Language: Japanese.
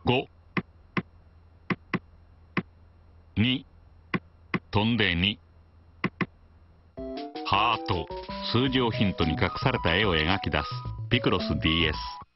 5、2、飛んで2。ハート、数字をヒントに隠された絵を描き出すピクロス DS。